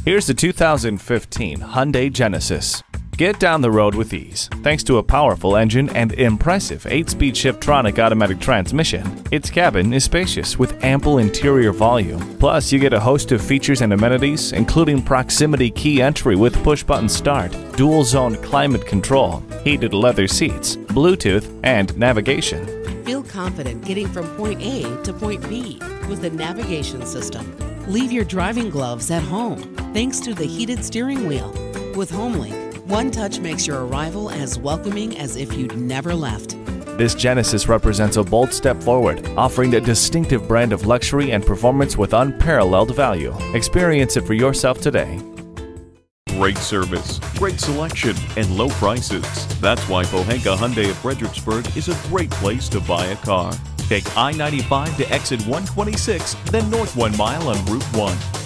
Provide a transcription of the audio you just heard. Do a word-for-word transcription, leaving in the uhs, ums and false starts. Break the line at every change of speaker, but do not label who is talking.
Here's the two thousand fifteen Hyundai Genesis. Get down the road with ease. Thanks to a powerful engine and impressive eight-speed Shiftronic automatic transmission, its cabin is spacious with ample interior volume. Plus, you get a host of features and amenities, including proximity key entry with push-button start, dual-zone climate control, heated leather seats, Bluetooth, and navigation.
Feel confident getting from point A to point B with the navigation system. Leave your driving gloves at home thanks to the heated steering wheel. With HomeLink, one touch makes your arrival as welcoming as if you'd never left.
This Genesis represents a bold step forward, offering a distinctive brand of luxury and performance with unparalleled value. Experience it for yourself today.
Great service, great selection, and low prices. That's why Pohanka Hyundai of Fredericksburg is a great place to buy a car. Take I ninety-five to exit one twenty-six, then north one mile on Route one.